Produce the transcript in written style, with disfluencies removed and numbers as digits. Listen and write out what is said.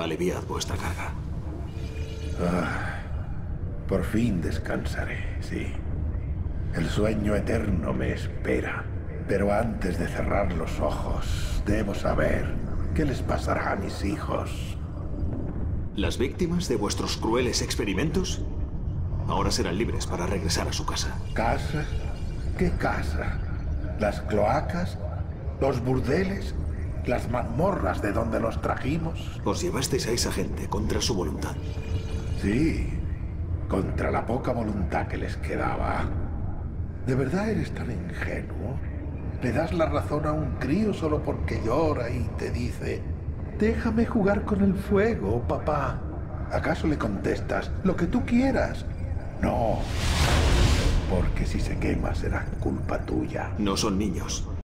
Aliviad vuestra carga. Por fin descansaré, sí. El sueño eterno me espera. Pero antes de cerrar los ojos, debo saber qué les pasará a mis hijos. ¿Las víctimas de vuestros crueles experimentos? Ahora serán libres para regresar a su casa. ¿Casa? ¿Qué casa? ¿Las cloacas? ¿Los burdeles? ¿Las mazmorras de donde los trajimos? Os llevasteis a esa gente contra su voluntad. Sí, contra la poca voluntad que les quedaba. ¿De verdad eres tan ingenuo? ¿Le das la razón a un crío solo porque llora y te dice: déjame jugar con el fuego, papá? ¿Acaso le contestas lo que tú quieras? No, porque si se quema será culpa tuya. No son niños.